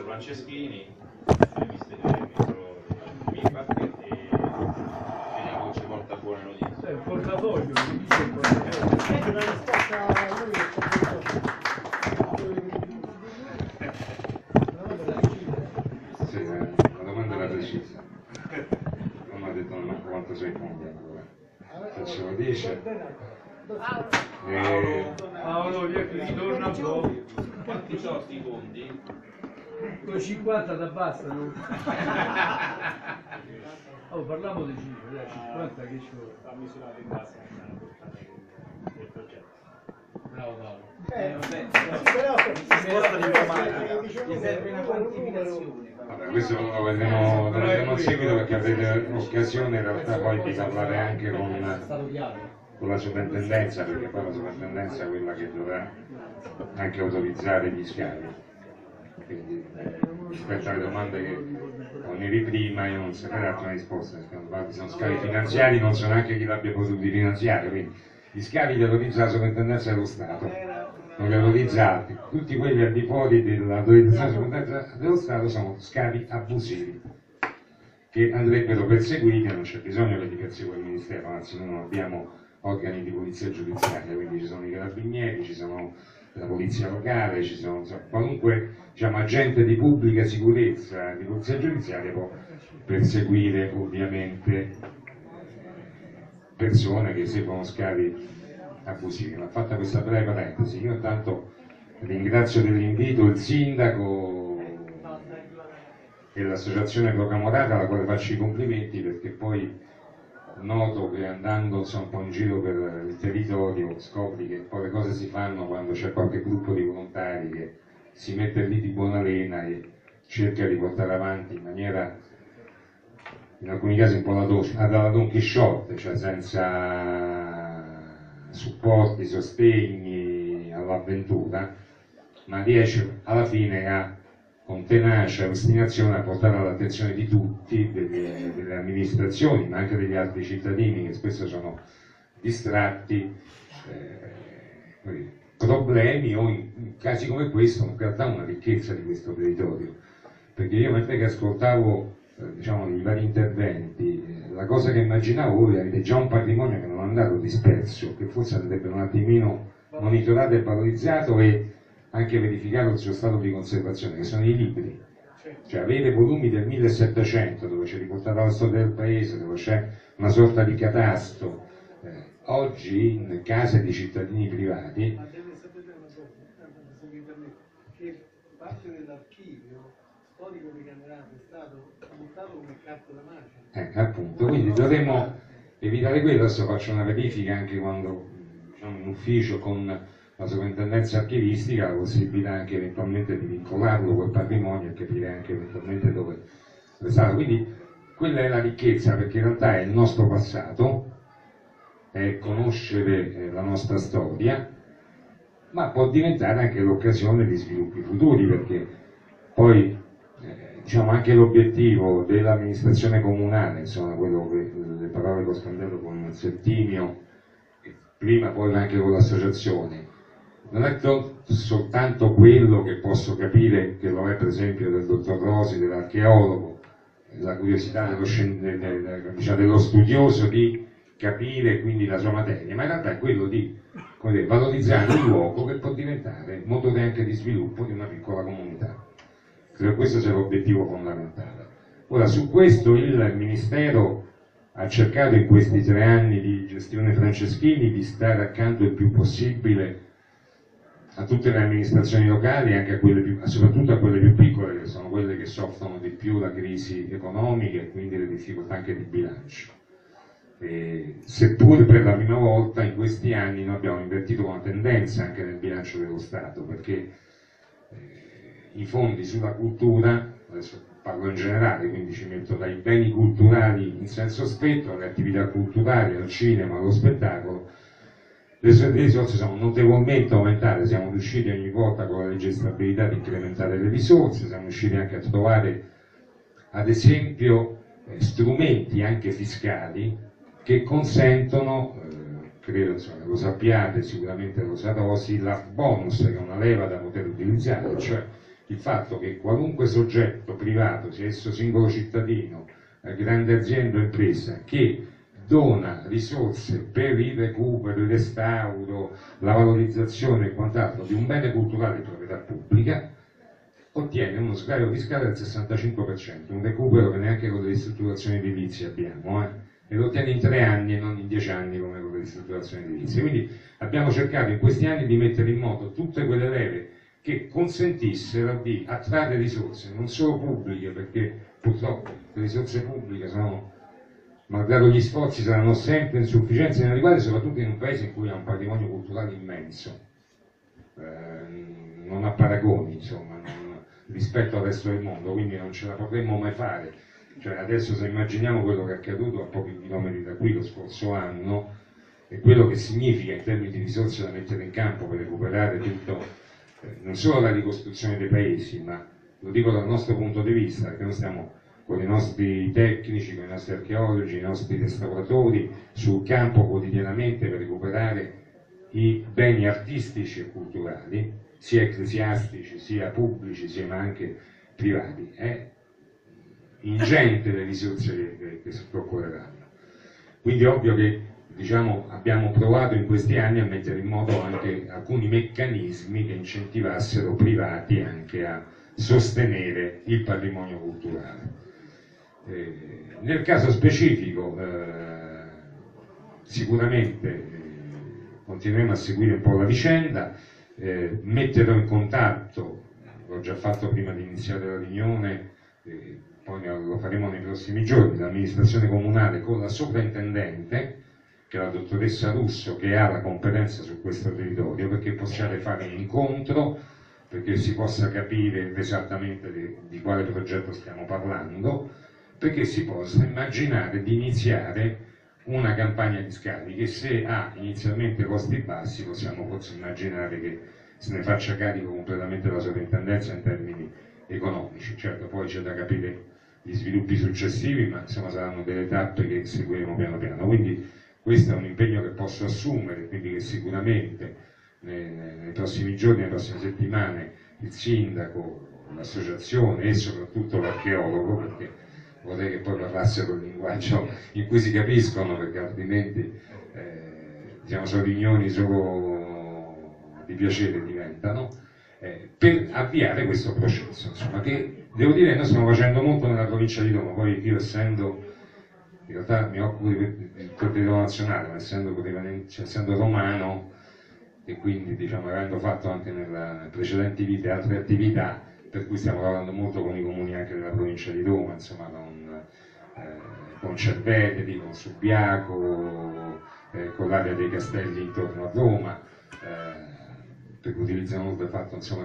ministro Franceschini, il ministro Mibac, e vediamo che ci porta buone notizie. Il portafoglio, mi dice il portafoglio. Una risposta a lui è Sì, la domanda era precisa. Non ha detto non quanto sei fondi ancora. Se ce lo dice. Paolo, ritorna un po'. Quanti sono sti fondi? Con 50 da bastano. Oh, parliamo di cifre, dai, 50 che ci vuole. La misurata in base alla portata del progetto. Bravo Paolo. Gli serve una quantificazione. Vabbè, questo lo vedremo in seguito perché avrete occasione in realtà poi di parlare anche con la sovrintendenza, perché poi la sovrintendenza è quella che dovrà anche autorizzare gli scavi. Quindi rispetto alle domande che ponevi prima io non saprei darti una risposta, sono scavi finanziari, non so neanche chi l'abbia potuti finanziare, quindi gli scavi li autorizza la sovrintendenza dello Stato, non li autorizzati, tutti quelli al di fuori dell'autorizzazione della sovrintendenza dello Stato sono scavi abusivi che andrebbero perseguiti, non c'è bisogno che li persegua il Ministero, anzi noi non abbiamo organi di polizia giudiziaria, quindi ci sono i carabinieri, ci sono la polizia locale, ci sono qualunque agente di pubblica sicurezza, di polizia giudiziaria può perseguire ovviamente persone che seguono scavi abusivi. Ma fatta questa breve parentesi, io intanto ringrazio dell'invito il sindaco e l'associazione Procamorata, alla quale faccio i complimenti, perché poi noto che andando un po' in giro per il territorio scopri che poi le cose si fanno quando c'è qualche gruppo di volontari che si mette lì di buona lena e cerca di portare avanti in maniera, in alcuni casi un po' alla Don Chisciotte, cioè senza supporti, sostegni all'avventura, ma riesce alla fine con tenacia e ostinazione a portare all'attenzione di tutti, delle amministrazioni, ma anche degli altri cittadini che spesso sono distratti, problemi o in casi come questo, in realtà una ricchezza di questo territorio. Perché io mentre che ascoltavo i vari interventi, la cosa che immaginavo, voi avete già un patrimonio che non è andato disperso, che forse andrebbe un attimino monitorato e valorizzato e anche verificato il suo stato di conservazione, che sono i libri. Cioè avere volumi del 1700 dove c'è riportata la storia del paese, dove c'è una sorta di catasto, oggi in case di cittadini privati. Ma deve sapere una cosa, se mi permette, che parte dell'archivio storico di Camerata è stato buttato come carta da magica. Appunto, quindi dovremmo evitare quello. Adesso faccio una verifica anche quando in ufficio con la sovrintendenza archivistica, la possibilità anche eventualmente di vincolarlo col patrimonio e capire anche eventualmente dove è stato. Quindi quella è la ricchezza, perché in realtà è il nostro passato, è conoscere la nostra storia, ma può diventare anche l'occasione di sviluppi futuri, perché poi anche l'obiettivo dell'amministrazione comunale, insomma quello che le parole che ho scambiato con Settimio, e prima poi anche con l'associazione, non è soltanto quello che posso capire, che lo è per esempio del dottor Rosi, dell'archeologo, la curiosità dello studioso di capire quindi la sua materia, ma in realtà è quello di valorizzare un luogo che può diventare motore anche di sviluppo di una piccola comunità. Credo questo sia l'obiettivo fondamentale. Ora, su questo il Ministero ha cercato in questi 3 anni di gestione Franceschini di stare accanto il più possibile a tutte le amministrazioni locali, anche soprattutto a quelle più piccole, che sono quelle che soffrono di più la crisi economica e quindi le difficoltà anche di bilancio. Seppure per la prima volta in questi anni noi abbiamo invertito una tendenza anche nel bilancio dello Stato, perché i fondi sulla cultura, adesso parlo in generale, quindi ci metto dai beni culturali in senso stretto, alle attività culturali, al cinema, allo spettacolo, le risorse sono notevolmente aumentate, siamo riusciti ogni volta con la legge di stabilità ad incrementare le risorse, siamo riusciti anche a trovare ad esempio strumenti anche fiscali che consentono, credo lo sappiate, sicuramente lo sa Rosi, l'art bonus, che è una leva da poter utilizzare, cioè il fatto che qualunque soggetto privato, sia esso singolo cittadino, grande azienda o impresa, che dona risorse per il recupero, il restauro, la valorizzazione e quant'altro di un bene culturale di proprietà pubblica, ottiene uno sgravio fiscale del 65%, un recupero che neanche con le ristrutturazioni edilizie abbiamo, e lo ottiene in 3 anni e non in 10 anni come con le ristrutturazioni edilizie. Quindi abbiamo cercato in questi anni di mettere in moto tutte quelle leve che consentissero di attrarre risorse, non solo pubbliche, perché purtroppo le risorse pubbliche sono, malgrado gli sforzi, saranno sempre insufficienti nella riguardo, soprattutto in un paese in cui ha un patrimonio culturale immenso, non ha paragoni, insomma, rispetto al resto del mondo, quindi non ce la potremmo mai fare. Cioè, adesso se immaginiamo quello che è accaduto a pochi chilometri da qui lo scorso anno e quello che significa in termini di risorse da mettere in campo per recuperare tutto, non solo la ricostruzione dei paesi, ma lo dico dal nostro punto di vista, perché noi stiamo con i nostri tecnici, con i nostri archeologi, i nostri restauratori sul campo quotidianamente per recuperare i beni artistici e culturali, sia ecclesiastici, sia pubblici, sia ma anche privati. È ingente le risorse che occorreranno. Quindi è ovvio che, diciamo, abbiamo provato in questi anni a mettere in moto anche alcuni meccanismi che incentivassero privati anche a sostenere il patrimonio culturale. Nel caso specifico sicuramente continueremo a seguire un po' la vicenda, metterò in contatto, l'ho già fatto prima di iniziare la riunione, poi lo faremo nei prossimi giorni, l'amministrazione comunale con la sovrintendente, che è la dottoressa Russo, che ha la competenza su questo territorio, perché possiate fare un incontro, perché si possa capire esattamente di quale progetto stiamo parlando, perché si possa immaginare di iniziare una campagna di scavi che, se ha inizialmente costi bassi, possiamo forse immaginare che se ne faccia carico completamente la sovrintendenza in termini economici. Certo, poi c'è da capire gli sviluppi successivi, ma insomma saranno delle tappe che seguiremo piano piano. Quindi questo è un impegno che posso assumere, quindi che sicuramente nei prossimi giorni, nelle prossime settimane, il sindaco, l'associazione e soprattutto l'archeologo, perché vorrei che poi parlassero il linguaggio in cui si capiscono, perché altrimenti diciamo, sono riunioni solo di piacere diventano, per avviare questo processo, insomma, che devo dire noi stiamo facendo molto nella provincia di Roma. Poi io, essendo, in realtà mi occupo del territorio nazionale, ma essendo romano e quindi, diciamo, avendo fatto anche nelle precedenti vite altre attività, per cui stiamo lavorando molto con i comuni anche della provincia di Roma, insomma, con Cerveteri, con Subiaco, con l'area dei castelli intorno a Roma, per cui utilizzano molto il fatto, insomma,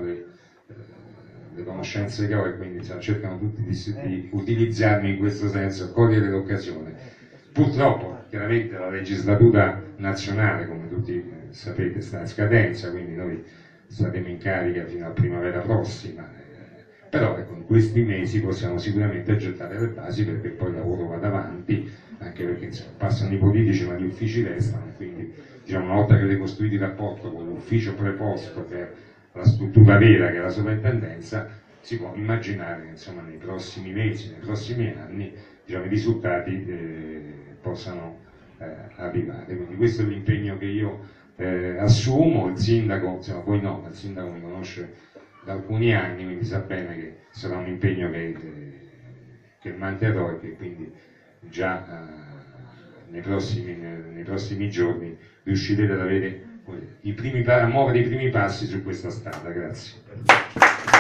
le conoscenze che ho, e quindi cercano tutti di utilizzarmi in questo senso, cogliere l'occasione. Purtroppo, chiaramente, la legislatura nazionale, come tutti sapete, sta in scadenza, quindi noi saremo in carica fino a primavera prossima, però ecco, in questi mesi possiamo sicuramente gettare le basi perché poi il lavoro vada avanti, anche perché insomma, passano i politici ma gli uffici restano, quindi diciamo, una volta che avete costruito il rapporto con l'ufficio preposto per la struttura vera che è la sovrintendenza, si può immaginare che insomma, nei prossimi mesi, nei prossimi anni, diciamo, i risultati possano arrivare. Quindi questo è l'impegno che io assumo. Il sindaco, insomma, voi no, ma il sindaco mi conosce da alcuni anni, quindi sa bene che sarà un impegno che manterrò e che quindi già nei prossimi giorni riuscirete ad avere a muovere i primi passi su questa strada. Grazie.